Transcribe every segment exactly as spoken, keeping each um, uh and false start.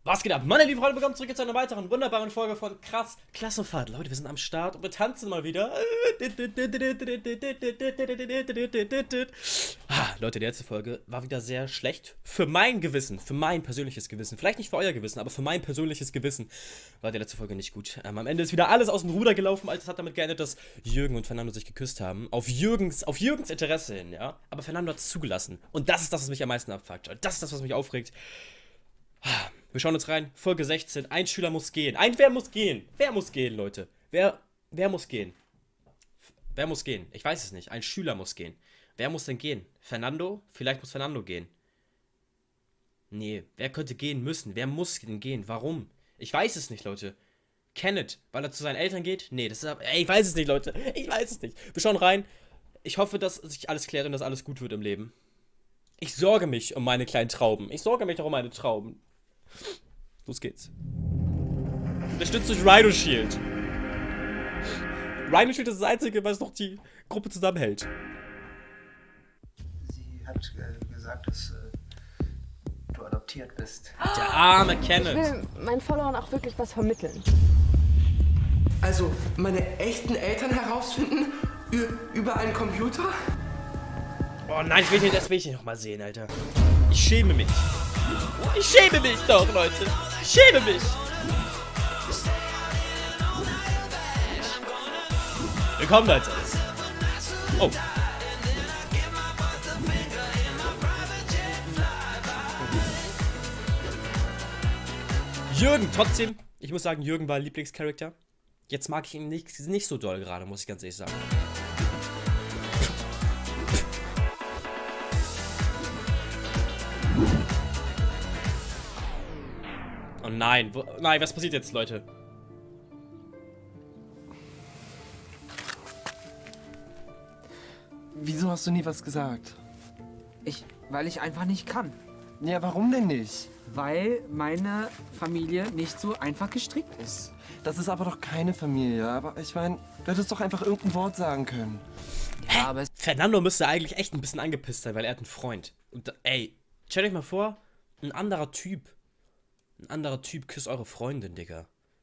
Was geht ab? Meine lieben Freunde, willkommen zurück zu einer weiteren wunderbaren Folge von Krass Klassenfahrt. Leute, wir sind am Start und wir tanzen mal wieder. Ah, Leute, die letzte Folge war wieder sehr schlecht. Für mein Gewissen, für mein persönliches Gewissen. Vielleicht nicht für euer Gewissen, aber für mein persönliches Gewissen war die letzte Folge nicht gut. Ähm, am Ende ist wieder alles aus dem Ruder gelaufen. Alles hat damit geendet, dass Jürgen und Fernando sich geküsst haben. Auf Jürgens, auf Jürgens Interesse hin, ja. Aber Fernando hat es zugelassen. Und das ist das, was mich am meisten abfuckt. Das ist das, was mich aufregt. Wir schauen uns rein. Folge sechzehn. Ein Schüler muss gehen. Ein Wer muss gehen? Wer muss gehen, Leute? Wer, wer muss gehen? Wer muss gehen? Ich weiß es nicht. Ein Schüler muss gehen. Wer muss denn gehen? Fernando? Vielleicht muss Fernando gehen. Nee, wer könnte gehen müssen? Wer muss denn gehen? Warum? Ich weiß es nicht, Leute. Kenneth, weil er zu seinen Eltern geht? Nee, das ist aber, ey, ich weiß es nicht, Leute. Ich weiß es nicht. Wir schauen rein. Ich hoffe, dass sich alles klärt und dass alles gut wird im Leben. Ich sorge mich um meine kleinen Trauben. Ich sorge mich doch um meine Trauben. Los geht's. Unterstützt durch Rhino Shield. Rhino Shield ist das Einzige, was noch die Gruppe zusammenhält. Sie hat äh, gesagt, dass äh, du adoptiert bist. Der arme Kenneth. Ich will meinen Followern auch wirklich was vermitteln. Also, meine echten Eltern herausfinden? Ü über einen Computer? Oh nein, ich will nicht, das will ich nicht nochmal sehen, Alter. Ich schäme mich. Ich schäme mich doch, Leute. Ich schäme mich. Willkommen, Leute. Oh. Jürgen, trotzdem, ich muss sagen, Jürgen war Lieblingscharakter. Jetzt mag ich ihn nicht, nicht so doll gerade, muss ich ganz ehrlich sagen. Oh nein, wo, nein, was passiert jetzt, Leute? Wieso hast du nie was gesagt? Ich, weil ich einfach nicht kann. Ja, warum denn nicht? Weil meine Familie nicht so einfach gestrickt ist. Das ist aber doch keine Familie. Aber ich meine, du hättest doch einfach irgendein Wort sagen können. Ja, aber es Fernando müsste eigentlich echt ein bisschen angepisst sein, weil er hat einen Freund. Und ey, stellt euch mal vor, ein anderer Typ. Ein anderer Typ küsst eure Freundin, Digga.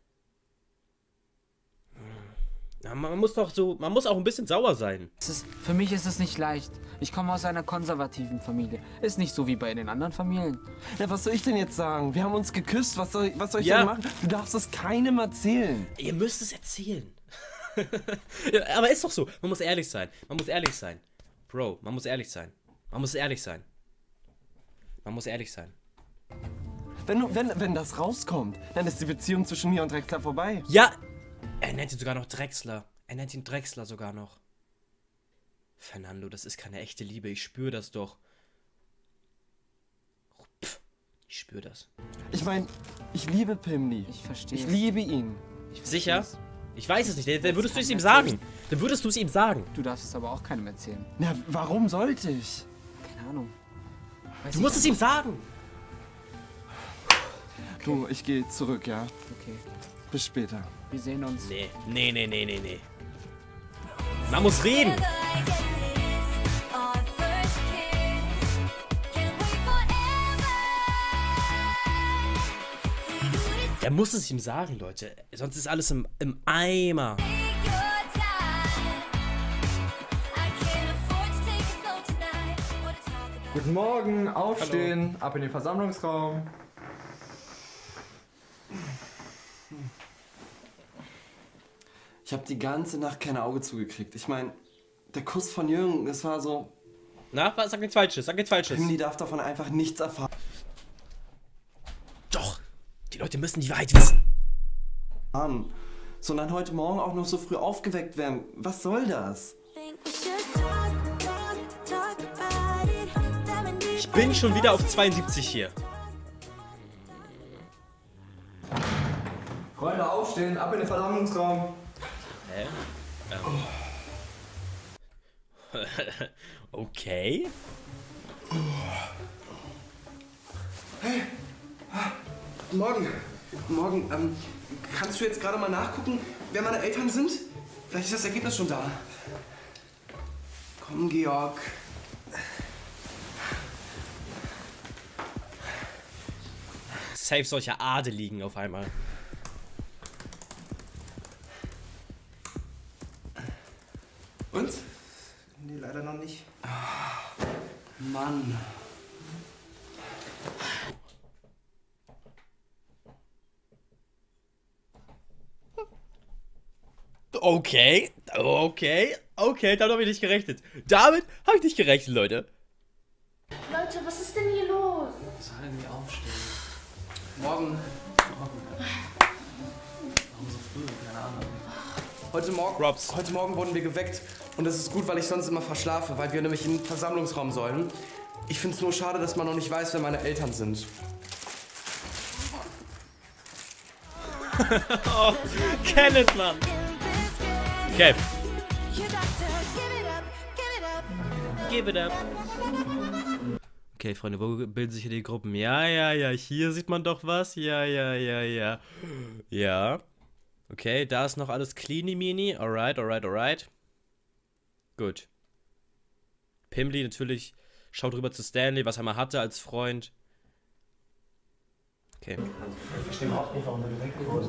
Ja, man muss doch so, man muss auch ein bisschen sauer sein. es ist, für mich ist es nicht leicht. Ich komme aus einer konservativen Familie. Ist nicht so wie bei den anderen Familien. Na, was soll ich denn jetzt sagen? Wir haben uns geküsst. Was soll, was soll ich Ja. denn machen? Du darfst es keinem erzählen. Ihr müsst es erzählen. Ja, aber ist doch so. Man muss ehrlich sein. Man muss ehrlich sein. Bro, man muss ehrlich sein. Man muss ehrlich sein. Man muss ehrlich sein. Wenn, du, wenn, wenn das rauskommt, dann ist die Beziehung zwischen mir und Drexler vorbei. Ja, er nennt ihn sogar noch Drexler. Er nennt ihn Drexler sogar noch. Fernando, das ist keine echte Liebe. Ich spüre das doch. Pff, ich spüre das. Ich meine, ich liebe Pimli. Ich verstehe. Ich liebe ihn. Ich verstehe Sicher? es. Ich weiß es nicht. Dann Das würdest du es kann ihm ich sagen. Dann würdest du es ihm sagen. Du darfst es aber auch keinem erzählen. Na, warum sollte ich? Keine Ahnung. Weiß Du ich musst es einfach. ihm sagen. Du, ich gehe zurück, ja? Okay, Bis später. wir sehen uns. Nee, nee, nee, nee, nee, nee. Man muss reden. Er muss es ihm sagen, Leute. Sonst ist alles im, im Eimer. Guten Morgen, aufstehen, ab in den Versammlungsraum. Ich habe die ganze Nacht kein Auge zugekriegt. Ich meine, der Kuss von Jürgen, das war so... Na, was? Sag nichts Falsches, sag nichts Falsches. Pimli darf davon einfach nichts erfahren. Doch, die Leute müssen die Wahrheit wissen. Sondern heute Morgen auch noch so früh aufgeweckt werden. Was soll das? Ich bin schon wieder auf zweiundsiebzig hier. Freunde, aufstehen, ab in den Versammlungsraum. Hä? Ähm. Okay. Morgen. Morgen, ähm, kannst du jetzt gerade mal nachgucken, wer meine Eltern sind? Vielleicht ist das Ergebnis schon da. Komm, Georg. safe solche Adeligen auf einmal. Und? Nee, leider noch nicht. Mann. Okay, okay, okay, damit habe ich nicht gerechnet. Damit habe ich nicht gerechnet, Leute. Leute, was ist denn hier los? Soll irgendwie aufstehen? Morgen. Warum so früh? Keine Ahnung. Heute Morgen, Robs. heute Morgen wurden wir geweckt und das ist gut, weil ich sonst immer verschlafe, weil wir nämlich in den Versammlungsraum sollen. Ich finde es nur schade, dass man noch nicht weiß, wer meine Eltern sind. Oh, Kenneth, Mann. Okay. Give it up. Okay, Freunde, wo bilden sich hier die Gruppen? Ja, ja, ja, hier sieht man doch was. Ja, ja, ja, ja. Ja. Okay, da ist noch alles cleany-mini. Alright, alright, alright. Gut. Pimli natürlich schaut rüber zu Stanley, was er mal hatte als Freund. Okay. Ich verstehe überhaupt nicht, warum du direkt gewusst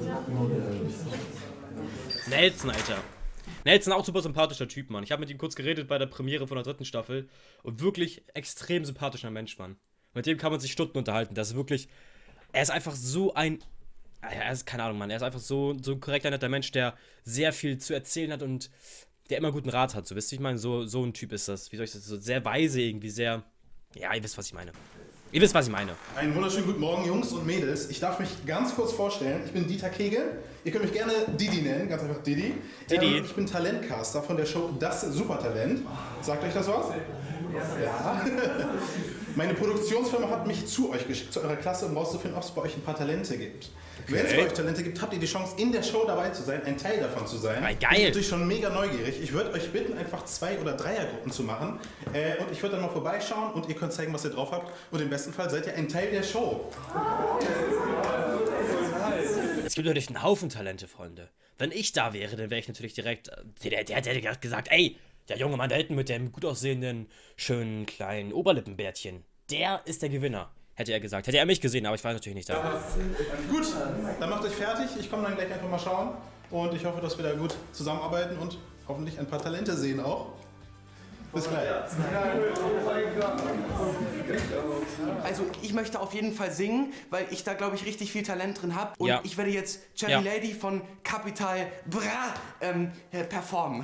hast. Nelson, Alter. Nelson, auch super sympathischer Typ, Mann. Ich habe mit ihm kurz geredet bei der Premiere von der dritten Staffel. Und wirklich extrem sympathischer Mensch, Mann. Mit dem kann man sich Stunden unterhalten. Das ist wirklich... Er ist einfach so ein... Er ist, keine Ahnung, Mann. Er ist einfach so, so ein korrekter, netter Mensch, der sehr viel zu erzählen hat und der immer guten Rat hat. So, wisst ihr, ich meine, so, so ein Typ ist das. Wie soll ich das... So sehr weise irgendwie, sehr... Ja, ihr wisst, was ich meine. Ihr wisst, was ich meine. Einen wunderschönen guten Morgen, Jungs und Mädels. Ich darf mich ganz kurz vorstellen. Ich bin Dieter Kegel. Ihr könnt mich gerne Didi nennen, ganz einfach Didi. Didi. Ähm, ich bin Talentcaster von der Show Das Supertalent. Sagt euch das was? Ja. Meine Produktionsfirma hat mich zu euch geschickt, zu eurer Klasse, um rauszufinden, ob es bei euch ein paar Talente gibt. Okay. Wenn es bei euch Talente gibt, habt ihr die Chance, in der Show dabei zu sein, ein Teil davon zu sein. Ah, geil. Ich bin natürlich schon mega neugierig. Ich würde euch bitten, einfach Zwei- oder Dreiergruppen zu machen. Äh, und ich würde dann mal vorbeischauen und ihr könnt zeigen, was ihr drauf habt. Und im besten Fall seid ihr ein Teil der Show. Es gibt natürlich einen Haufen Talente, Freunde. Wenn ich da wäre, dann wäre ich natürlich direkt... Der, der, der hätte gesagt, ey, der junge Mann da hinten mit dem gut aussehenden, schönen, kleinen Oberlippenbärtchen, der ist der Gewinner, hätte er gesagt. Hätte er mich gesehen, aber ich war natürlich nicht da. Gut, dann macht euch fertig. Ich komme dann gleich einfach mal schauen. Und ich hoffe, dass wir da gut zusammenarbeiten und hoffentlich ein paar Talente sehen auch. Bis gleich. Also ich möchte auf jeden Fall singen, weil ich da, glaube ich, richtig viel Talent drin habe. Und Ja. ich werde jetzt Cherry Ja. Lady von Capital Bra ähm, äh, performen.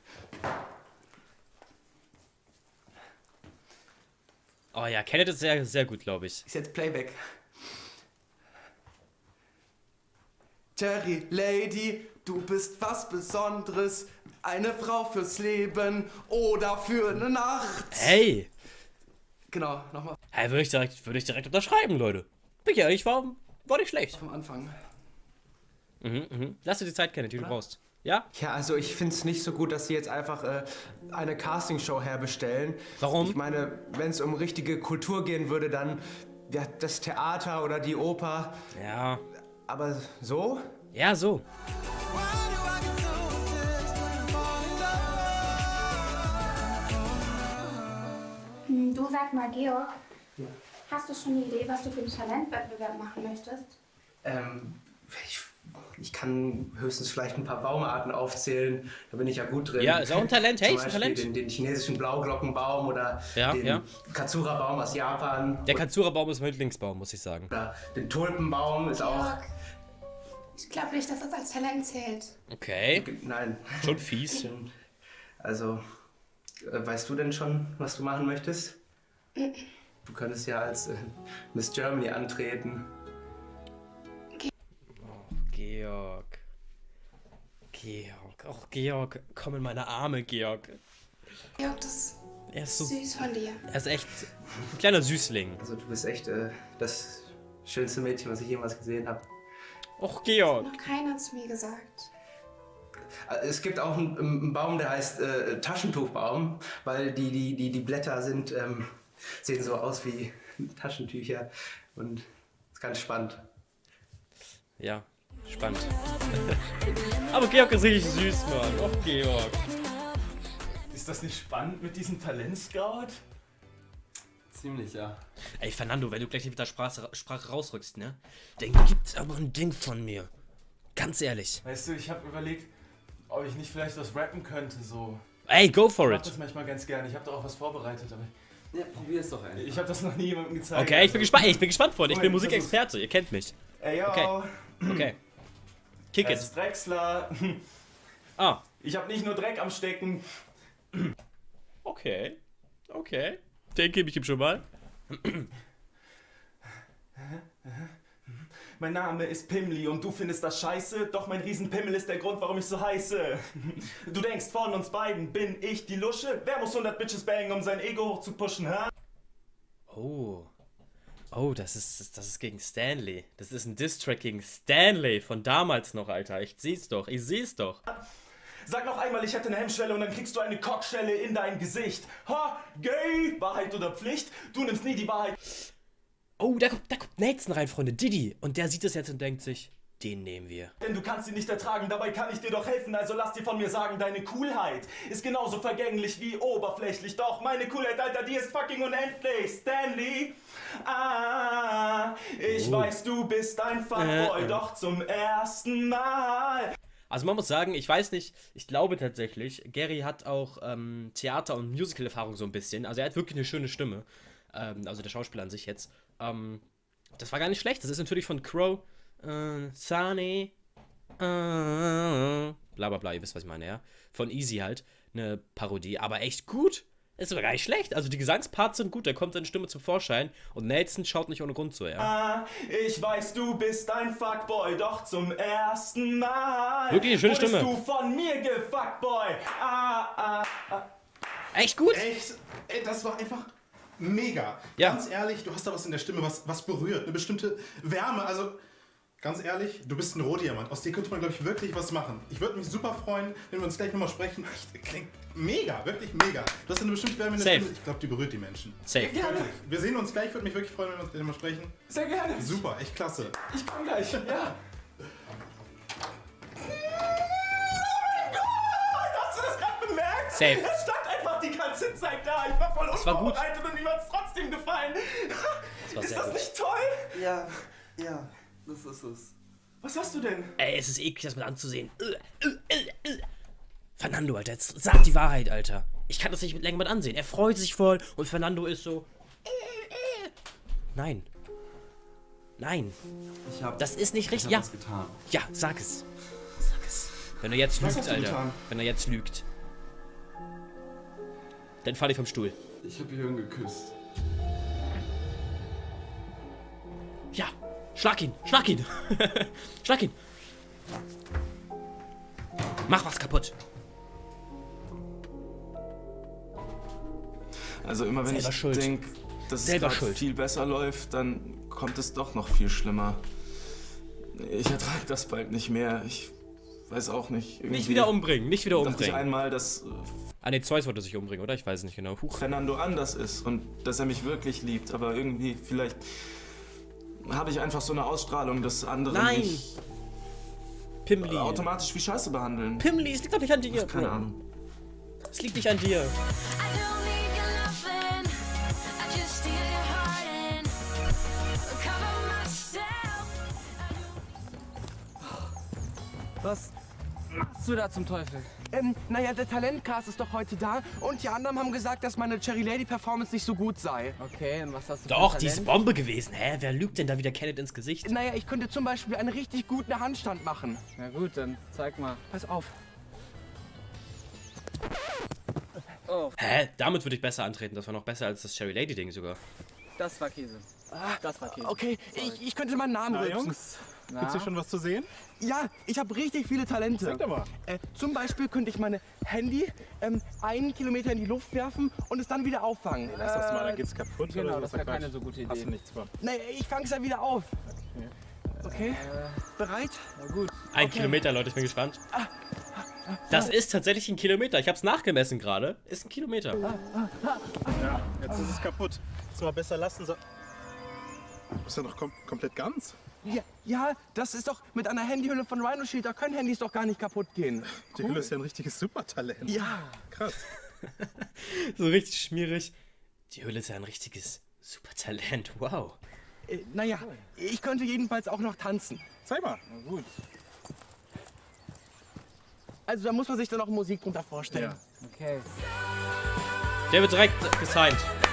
Oh ja, Kenneth ist sehr, sehr gut, glaube ich. Ist jetzt Playback. Cherry Lady, du bist was Besonderes. Eine Frau fürs Leben oder für eine Nacht. Hey! Genau, nochmal Hey, würde ich direkt, würde ich direkt unterschreiben, Leute. Bin ich ehrlich, war, war nicht schlecht. vom Anfang. Mhm, mhm. Lass dir die Zeit, Kenneth, die du brauchst. Ja? Ja, also ich finde es nicht so gut, dass sie jetzt einfach äh, eine Castingshow herbestellen. Warum? Ich meine, wenn es um richtige Kultur gehen würde, dann ja, das Theater oder die Oper. Ja. Aber so? Ja, so. Hm, Du sag mal, Georg, hast du schon eine Idee, was du für einen Talentwettbewerb machen möchtest? Ähm, ich, ich kann höchstens vielleicht ein paar Baumarten aufzählen. Da bin ich ja gut drin. Ja, ist auch ein Talent. Hey, Zum ist ein Beispiel Talent. Den, den chinesischen Blauglockenbaum oder Ja, den ja. Katsura-Baum aus Japan. Der Katsura-Baum ist mein Lieblingsbaum, muss ich sagen. Oder den Tulpenbaum ist auch... Georg, ich glaube nicht, dass das als Talent zählt. Okay. Nein. Schon fies. Also, äh, weißt du denn schon, was du machen möchtest? Du könntest ja als äh, Miss Germany antreten. Georg. Georg. Och, Georg. Komm in meine Arme, Georg. Georg, das Er ist ist so... süß von dir. Er ist echt ein kleiner Süßling. Also du bist echt äh, das schönste Mädchen, was ich jemals gesehen habe. Och, Georg. Noch keiner hat es mir gesagt. Es gibt auch einen, einen Baum, der heißt äh, Taschentuchbaum, weil die, die, die, die Blätter sind, ähm, sehen so aus wie Taschentücher und ist ganz spannend. Ja, spannend. Aber Georg ist richtig süß, Mann. Och, Georg. Ist das nicht spannend mit diesem Talentscout? Ziemlich, ja. Ey, Fernando, wenn du gleich nicht mit der Sprache, Sprache rausrückst, ne? Dann gibt's aber ein Ding von mir. Ganz ehrlich. Weißt du, ich habe überlegt, ob ich nicht vielleicht was rappen könnte, so. Ey, go for ich it. Ich mach das manchmal ganz gerne. Ich habe doch auch was vorbereitet, aber... Ja, probier es doch einfach. Ich habe das noch nie jemandem gezeigt. Okay, ich bin gespannt. Ich bin gespannt, Freunde. Ich bin Moment, Musikexperte. Ihr kennt mich. Ey, yo. Okay. Okay. Kick es it. ist Drechsler. Ah. Ich habe nicht nur Dreck am Stecken. Okay. Okay. Den gebe ich ihm schon mal. Mein Name ist Pimli und du findest das scheiße, doch mein Riesenpimmel ist der Grund, warum ich so heiße. Du denkst, von uns beiden bin ich die Lusche? Wer muss hundert Bitches bangen, um sein Ego hoch zu pushen, hä? Oh. Oh, das ist, das ist gegen Stanley. Das ist ein Diss-Track gegen Stanley von damals noch, Alter. Ich seh's doch, ich seh's doch. Sag noch einmal, ich hätte eine Hemmschwelle und dann kriegst du eine Cockschelle in dein Gesicht. Ha, gay, Wahrheit oder Pflicht? Du nimmst nie die Wahrheit. Oh, da kommt, da kommt Nathan rein, Freunde, Diddy. Und der sieht das jetzt und denkt sich, den nehmen wir. Denn du kannst ihn nicht ertragen, dabei kann ich dir doch helfen, also lass dir von mir sagen, deine Coolheit ist genauso vergänglich wie oberflächlich. Doch meine Coolheit, Alter, die ist fucking unendlich. Stanley, ah, ich oh. weiß, du bist ein Fuckboy, äh, doch zum ersten Mal. Also man muss sagen, ich weiß nicht, ich glaube tatsächlich, Gary hat auch ähm, Theater- und Musical-Erfahrung so ein bisschen. Also er hat wirklich eine schöne Stimme. Ähm, also der Schauspieler an sich jetzt. Ähm, das war gar nicht schlecht. Das ist natürlich von Crow. Äh, Sunny. Äh, bla bla bla, ihr wisst, was ich meine, ja. Von Easy halt. Eine Parodie, aber echt gut. Ist sogar gar nicht schlecht. Also die Gesangsparts sind gut, da kommt seine Stimme zum Vorschein. Und Nelson schaut nicht ohne Grund so, ja. Ah, ich weiß, du bist ein Fuckboy, doch zum ersten Mal. Wirklich eine schöne Wurdest Stimme. du von mir gefuckboy. Ah, ah, ah. Echt gut? Echt? Ey, das war einfach mega. Ja. Ganz ehrlich, du hast da was in der Stimme, was, was berührt. Eine bestimmte Wärme. Also, ganz ehrlich, du bist ein Rohdiamant. Aus dir könnte man, glaube ich, wirklich was machen. Ich würde mich super freuen, wenn wir uns gleich nochmal sprechen. Echt, klingt mega, wirklich mega. Du hast eine bestimmte Wärme in der Safe. Stimme. Ich glaube, die berührt die Menschen. Safe. Wirklich. Wir sehen uns gleich. Würde mich wirklich freuen, wenn wir uns gleich mal sprechen. Sehr gerne. Super, echt klasse. Ich komm gleich, ja. Safe. Er stand einfach die ganze Zeit da. Ich war voll Das war gut. unvorbereitet und ihm hat es trotzdem gefallen. Das war ist sehr das gut. nicht toll? Ja, ja, das ist es. Was hast du denn? Ey, es ist eklig, das mit anzusehen. Äh, äh, äh, äh. Fernando, Alter, jetzt sag die Wahrheit, Alter. Ich kann das nicht mit länger mit ansehen. Er freut sich voll und Fernando ist so. Äh, äh. Nein. Nein. Ich hab, das ist nicht richtig. ich Ja. hab was getan. Ja, sag es. Sag es. Wenn er jetzt Was lügt, hast du Alter. getan? Wenn er jetzt lügt. Dann fall ich vom Stuhl. Ich hab Jürgen geküsst. Ja. Schlag ihn. Schlag ihn. Schlag ihn. Mach was kaputt. Also immer wenn Selber ich schuld. denke, dass Selber es schuld. viel besser läuft, dann kommt es doch noch viel schlimmer. Ich ertrage das bald nicht mehr. Ich weiß auch nicht. Nicht wieder umbringen. Nicht wieder dachte ich umbringen. einmal, dass Ah ne, Zeus wollte sich umbringen, oder? Ich weiß es nicht genau. Huch. Fernando anders ist und dass er mich wirklich liebt. Aber irgendwie, vielleicht habe ich einfach so eine Ausstrahlung, dass andere Nein. mich Pimli. automatisch wie Scheiße behandeln. Pimli, es liegt doch nicht an dir. Keine Ahnung. Es liegt nicht an dir. Was machst du da zum Teufel? Ähm, naja, der Talentcast ist doch heute da und die anderen haben gesagt, dass meine Cherry Lady Performance nicht so gut sei. Okay, und was hast du Doch, für die ist Talent? Bombe gewesen. Hä? Wer lügt denn da wieder Kenneth ins Gesicht? Naja, ich könnte zum Beispiel einen richtig guten Handstand machen. Na gut, dann zeig mal. Pass auf. Oh, Hä? Damit würde ich besser antreten. Das war noch besser als das Cherry Lady Ding sogar. das war Käse. Das war Käse. Okay, ich, ich könnte meinen Namen Na, rülpsen. Jungs, Na? gibt's hier schon was zu sehen? Ja, ich habe richtig viele Talente. Sag doch mal. Äh, zum Beispiel könnte ich meine Handy ähm, einen Kilometer in die Luft werfen und es dann wieder auffangen. Lass das mal, dann geht's kaputt. Genau, oder das so. wäre Quatsch. keine so gute Idee. Hast du nichts von. Nee, ich fange es ja wieder auf. Okay, bereit? Na gut. Ein Kilometer, Leute, ich bin gespannt. Das ist tatsächlich ein Kilometer. Ich hab's nachgemessen gerade. Ist ein Kilometer. Ja, jetzt ist es kaputt. Jetzt mal besser lassen. So. Ist ja noch kom komplett ganz. Ja, ja, das ist doch mit einer Handyhülle von Rhino Shield, da können Handys doch gar nicht kaputt gehen. Die Hülle ist ja ein richtiges Supertalent. Ja. Krass. So richtig schmierig. Die Hülle ist ja ein richtiges Super Talent, wow. Äh, naja, ich könnte jedenfalls auch noch tanzen. Zeig mal. Na gut. Also da muss man sich dann auch Musik drunter vorstellen. Ja. Okay. Der wird direkt gesigned.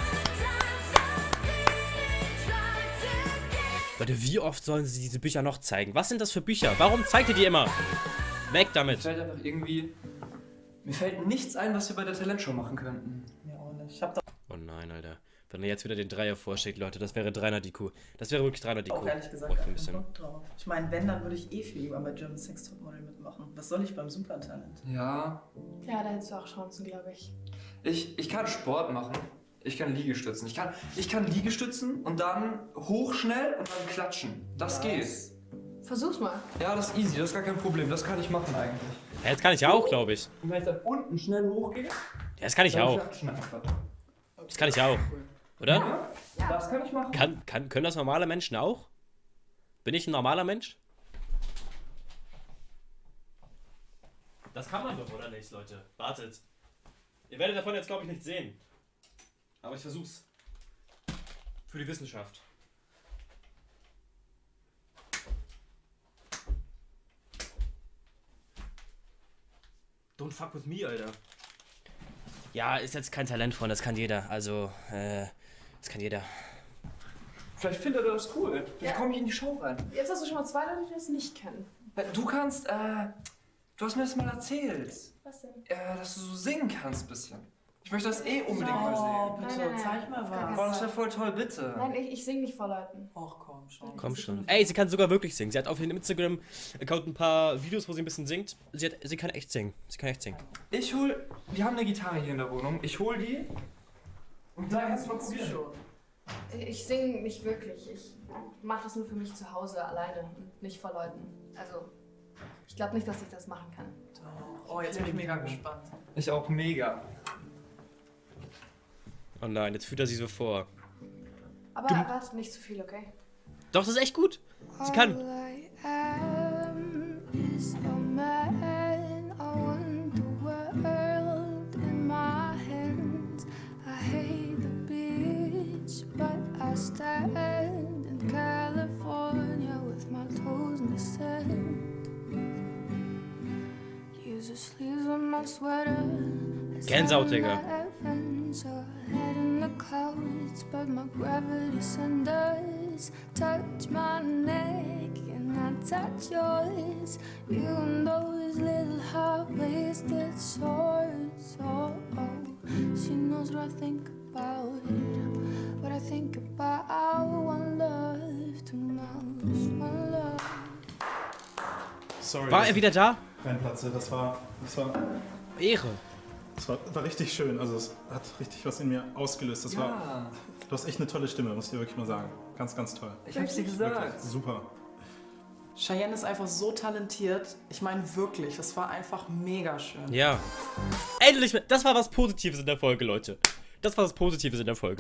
Leute, wie oft sollen sie diese Bücher noch zeigen? Was sind das für Bücher? Warum zeigt ihr die immer? Weg damit. Mir fällt einfach irgendwie... Mir fällt nichts ein, was wir bei der Talentshow machen könnten. Mir auch nicht. Ich hab da Oh nein, Alter. Wenn er jetzt wieder den Dreier vorschlägt, Leute, das wäre dreihundert I Q. Das wäre wirklich dreihundert I Q. auch ehrlich gesagt Braucht gar ein keinen bisschen. Bock drauf. Ich meine, wenn, dann würde ich eh viel lieber bei German Sex Topmodel mitmachen. Was soll ich beim Supertalent? Ja. Ja, da hättest du auch Chancen, glaube ich. Ich, ich kann Sport machen. Ich kann Liegestützen. Ich kann, ich kann Liegestützen und dann hochschnell und dann klatschen. Das geht. Versuch's mal. Ja, das ist easy. Das ist gar kein Problem. Das kann ich machen eigentlich. Ja, das kann ich auch, glaube ich. Und wenn ich dann unten schnell hochgehe, Ja, das kann ich dann auch. klatschen einfach. Das kann ich auch. Oder? Ja, das kann ich machen. Kann, kann, können das normale Menschen auch? Bin ich ein normaler Mensch? Das kann man doch, oder nicht, Leute? Wartet. Ihr werdet davon jetzt, glaube ich, nichts sehen. Aber ich versuch's. Für die Wissenschaft. Don't fuck with me, Alter. Ja, ist jetzt kein Talent von, das kann jeder. Also, äh, das kann jeder. Vielleicht findet er das cool. Vielleicht Ja. komme ich in die Show rein. Jetzt hast du schon mal zwei Leute, die das nicht kennen. Du kannst, äh, du hast mir das mal erzählt. Was denn? Äh, dass du so singen kannst ein bisschen. Ich möchte das eh unbedingt mal Oh, sehen. bitte, Nein, nein, zeig mal auf gar keinen Boah, das Fall. wäre voll toll, bitte. Nein, ich, ich singe nicht vor Leuten. Och, komm schon. Komm schon. Ey, sie kann sogar wirklich singen. Sie hat auf ihrem Instagram-Account ein paar Videos, wo sie ein bisschen singt. Sie, hat, sie kann echt singen. Sie kann echt singen. Ich hol, wir haben eine Gitarre hier in der Wohnung. Ich hol die und dann kannst du mal probieren. Ich, ich singe nicht wirklich. Ich mache das nur für mich zu Hause alleine und nicht vor Leuten. Also, ich glaube nicht, dass ich das machen kann. Doch. Oh, jetzt bin ich mega gespannt. Ich auch mega. Oh nein, jetzt fühlt er sie so vor. Aber erwartet nicht zu viel, okay? Doch, das ist echt gut. Sie kann. Gänsehaut, Digga. Clouds, but my gravity centers. Touch my neck and I touch yours. You and those little high-waisted shorts. Oh, oh, she knows what I think about it. What I think about one love, two mouths, one love. Sorry. War er wieder da? Reinplatze, das war, das war, Ehre. das war, war richtig schön. Also es hat richtig was in mir ausgelöst. Das war, Ja, du hast echt eine tolle Stimme, muss ich dir wirklich mal sagen. Ganz, ganz toll. ich hab's dir gesagt. Super. Cheyenne ist einfach so talentiert. Ich meine wirklich, das war einfach mega schön. Ja. Endlich. Das war was Positives in der Folge, Leute. Das war was Positives in der Folge.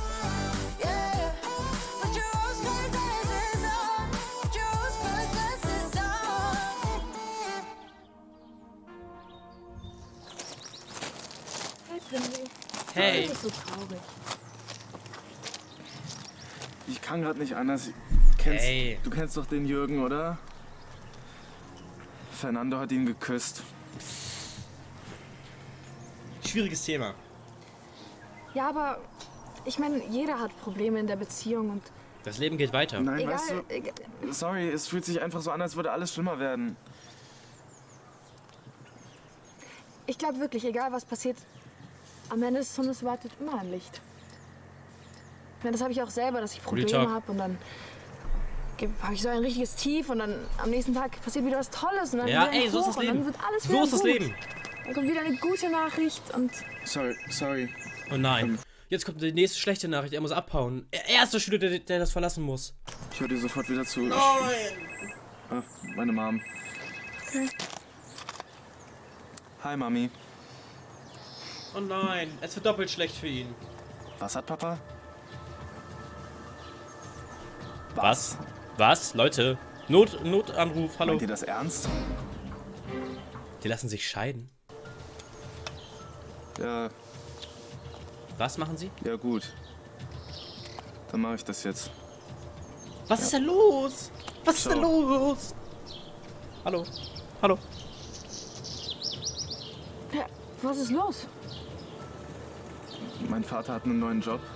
Hey. Das ist so traurig. Ich kann gerade nicht anders. Kennst, Ey. Du kennst doch den Jürgen, oder? Fernando hat ihn geküsst. Schwieriges Thema. Ja, aber ich meine, jeder hat Probleme in der Beziehung und Das Leben geht weiter. Nein, egal, weißt du, egal. sorry, es fühlt sich einfach so an, als würde alles schlimmer werden. Ich glaube wirklich, egal was passiert, am Ende des Tunnels wartet immer ein Licht. Ich meine, das habe ich auch selber, dass ich Probleme Talk. habe und dann habe ich so ein richtiges Tief und dann am nächsten Tag passiert wieder was Tolles und dann Ja, wieder ein ey, so ist Hoch das und dann Leben. wird alles So wieder ist das gut. Leben. Dann kommt wieder eine gute Nachricht und Sorry, sorry. Oh nein. Jetzt kommt die nächste schlechte Nachricht. Er muss abhauen. Er er ist der Schüler, der, der das verlassen muss. Ich höre dir sofort wieder zu. Nein. Ah, meine Mom. Okay. Hi, Mami. Oh nein. Es wird doppelt schlecht für ihn. Was hat Papa? Was? Was? Leute. Not, Notanruf. Hallo. Meint ihr das ernst? Die lassen sich scheiden. Ja, Was machen sie? ja gut. Dann mache ich das jetzt. Was ist denn los? Was ist Ciao. denn los? Hallo? Hallo? Ja, was ist los? Mein Vater hat einen neuen Job.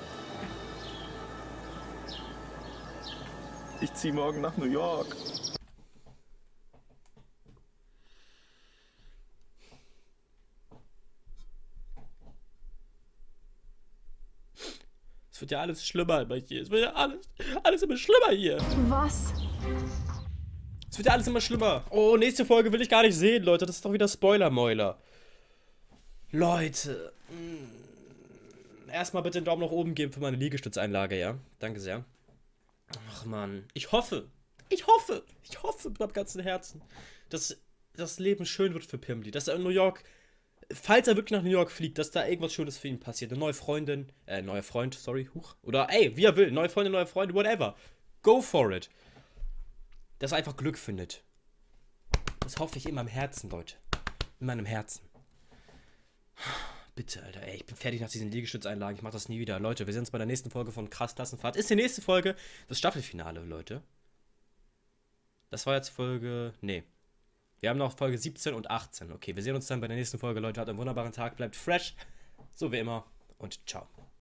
Ich ziehe morgen nach New York. Es wird ja alles schlimmer bei hier. Es wird ja alles, alles immer schlimmer hier. Was? Es wird ja alles immer schlimmer. Oh, nächste Folge will ich gar nicht sehen, Leute. Das ist doch wieder Spoiler-Mäuler. Leute. Mh, erstmal bitte einen Daumen nach oben geben für meine Liegestützeinlage, ja? Danke sehr. Ach man, ich hoffe, ich hoffe, ich hoffe mit meinem ganzen Herzen, dass das Leben schön wird für Pimli. Dass er in New York, falls er wirklich nach New York fliegt, dass da irgendwas Schönes für ihn passiert. Eine neue Freundin, äh, neuer Freund, sorry, huch. Oder ey, wie er will, neue Freundin, neue Freunde, whatever. Go for it. Dass er einfach Glück findet. Das hoffe ich in meinem Herzen, Leute. In meinem Herzen. Bitte, Alter, ey, ich bin fertig nach diesen Liegestützeinlagen. Ich mach das nie wieder. Leute, wir sehen uns bei der nächsten Folge von Krass Klassenfahrt. Ist die nächste Folge das Staffelfinale, Leute. Das war jetzt Folge... Nee. Wir haben noch Folge siebzehn und achtzehn. Okay, wir sehen uns dann bei der nächsten Folge, Leute. Habt einen wunderbaren Tag, bleibt fresh. So wie immer und ciao.